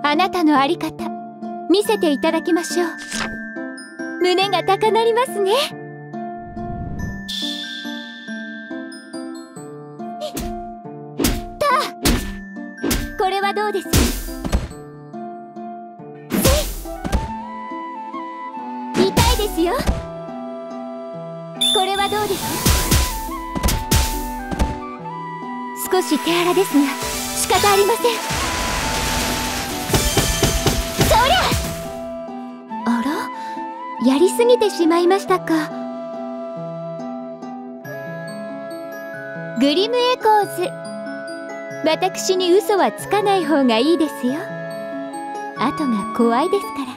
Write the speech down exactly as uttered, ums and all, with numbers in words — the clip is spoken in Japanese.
あなたの在り方見せていただきましょう。胸が高鳴りますね。たあ、これはどうです？痛いですよ。これはどうです？少し手荒ですが仕方ありません。そりゃ！あら、やりすぎてしまいましたか。グリムエコーズ、私に嘘はつかない方がいいですよ。後が怖いですから。